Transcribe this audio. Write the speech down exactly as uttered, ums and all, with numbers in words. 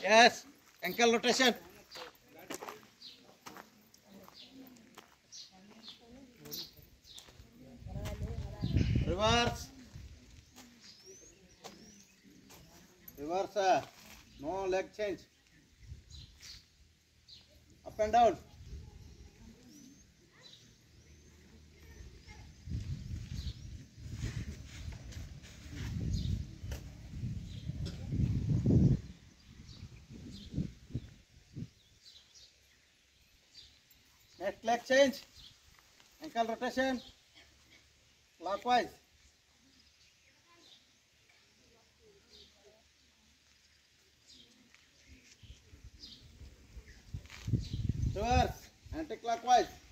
Yes. Ankle rotation. Reverse. Reverse. uh, No leg change. Up and down. Next leg change. Ankle rotation. Clockwise. Reverse. Anti-clockwise.